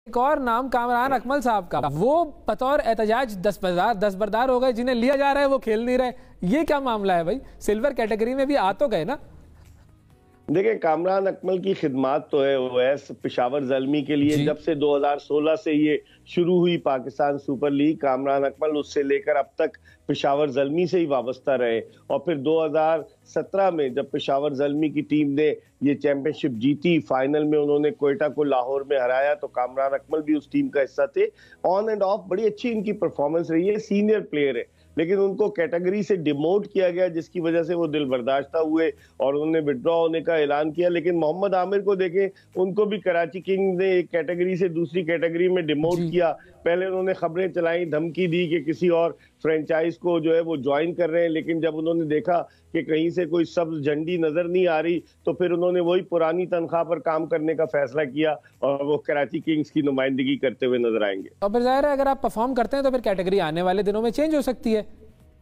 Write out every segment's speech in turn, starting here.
एक और नाम कामरान अकमल साहब का, वो बतौर एहतजाज दस्तबरदार हो गए, जिन्हें लिया जा रहा है वो खेल नहीं रहे। ये क्या मामला है भाई? सिल्वर कैटेगरी में भी आ तो गए ना। देखिए, कामरान अकमल की खिदमात तो है ओवैस पेशावर ज़ल्मी के लिए। जब से 2016 से ये शुरू हुई पाकिस्तान सुपर लीग, कामरान अकमल उससे लेकर अब तक पेशावर ज़ल्मी से ही वाबस्ता रहे। और फिर 2017 में जब पेशावर ज़ल्मी की टीम ने ये चैंपियनशिप जीती, फाइनल में उन्होंने क्वेटा को लाहौर में हराया, तो कामरान अकमल भी उस टीम का हिस्सा थे। ऑन एंड ऑफ बड़ी अच्छी इनकी परफॉर्मेंस रही है। सीनियर प्लेयर है, लेकिन उनको कैटेगरी से डिमोट किया गया, जिसकी वजह से वो दिल बर्दाश्ता हुए और उन्होंने विड्रॉ होने का ऐलान किया। लेकिन मोहम्मद आमिर को देखें, उनको भी कराची किंग्स ने एक कैटेगरी से दूसरी कैटेगरी में डिमोट किया। पहले उन्होंने खबरें चलाई, धमकी दी कि किसी और फ्रेंचाइज को जो है वो ज्वाइन कर रहे हैं, लेकिन जब उन्होंने देखा कि कहीं से कोई सब्ज झंडी नजर नहीं आ रही, तो फिर उन्होंने वही पुरानी तनख्वाह पर काम करने का फैसला किया और वो कराची किंग्स की नुमाइंदगी करते हुए नजर आएंगे। और फिर जाहिर है अगर आप परफॉर्म करते हैं तो फिर कैटेगरी आने वाले दिनों में चेंज हो सकती है।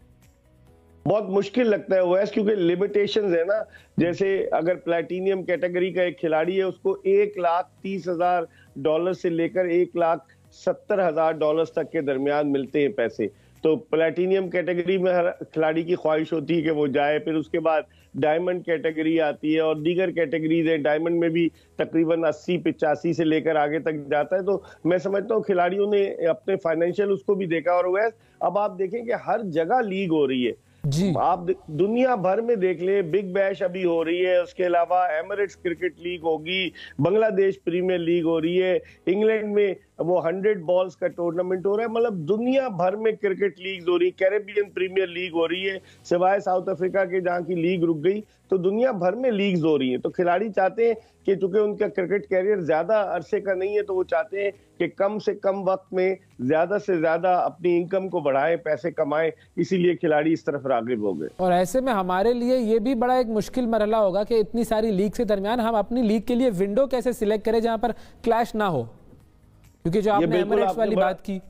बहुत मुश्किल लगता है ओवैस, क्योंकि लिमिटेशंस है ना। जैसे अगर प्लैटिनियम कैटेगरी का एक खिलाड़ी है, उसको $1,30,000 से लेकर $1,70,000 तक के दरमियान मिलते हैं पैसे। तो प्लैटिनियम कैटेगरी में हर खिलाड़ी की ख्वाहिश होती है कि वो जाए। फिर उसके बाद डायमंड कैटेगरी आती है और दीगर कैटेगरीज है। डायमंड में भी तकरीबन 80-85 से लेकर आगे तक जाता है। तो मैं समझता हूँ खिलाड़ियों ने अपने फाइनेंशियल उसको भी देखा। और वैसे अब आप देखें कि हर जगह लीग हो रही है जी। आप दुनिया भर में देख ले, बिग बैश अभी हो रही है, उसके अलावा एमिरेट्स क्रिकेट लीग होगी, बांग्लादेश प्रीमियर लीग हो रही है, इंग्लैंड में वो 100 बॉल्स का टूर्नामेंट हो रहा है। मतलब दुनिया भर में क्रिकेट लीग हो रही है, कैरेबियन प्रीमियर लीग हो रही है, सिवाय साउथ अफ्रीका के जहाँ की लीग रुक गई। तो दुनिया भर में लीग्स हो रही है। तो खिलाड़ी चाहते हैं कि चूंकि उनका क्रिकेट कैरियर ज्यादा अरसे का नहीं है, तो वो चाहते हैं कि कम से कम वक्त में ज्यादा से ज्यादा अपनी इनकम को बढ़ाएं, पैसे कमाएं। इसीलिए खिलाड़ी इस तरफ रागिब हो गए। और ऐसे में हमारे लिए ये भी बड़ा एक मुश्किल मरहला होगा कि इतनी सारी लीग के दरमियान हम अपनी लीग के लिए विंडो कैसे सिलेक्ट करें जहां पर क्लैश ना हो, क्योंकि जो आपने एमिरेट्स वाली बात की,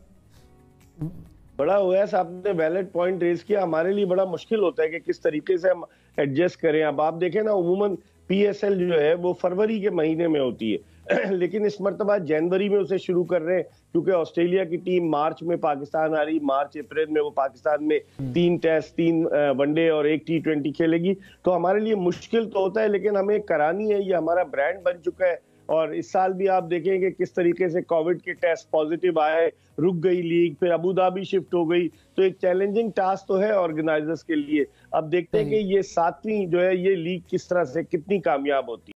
बड़ा ओवैस आपने वैलिड पॉइंट रेज किया। हमारे लिए बड़ा मुश्किल होता है कि किस तरीके से हम एडजस्ट करें। अब आप देखें ना, उमूमन पीएसएल जो है वो फरवरी के महीने में होती है लेकिन इस मरतबा जनवरी में उसे शुरू कर रहे हैं, क्योंकि ऑस्ट्रेलिया की टीम मार्च में पाकिस्तान आ रही, मार्च अप्रैल में वो पाकिस्तान में 3 टेस्ट, 3 वनडे और 1 T20 खेलेगी। तो हमारे लिए मुश्किल तो होता है, लेकिन हमें करानी है। ये हमारा ब्रांड बन चुका है। और इस साल भी आप देखेंगे किस तरीके से कोविड के टेस्ट पॉजिटिव आए, रुक गई लीग, फिर अबू धाबी शिफ्ट हो गई। तो एक चैलेंजिंग टास्क तो है ऑर्गेनाइजर्स के लिए। अब देखते हैं कि ये 7वीं जो है ये लीग किस तरह से कितनी कामयाब होती है।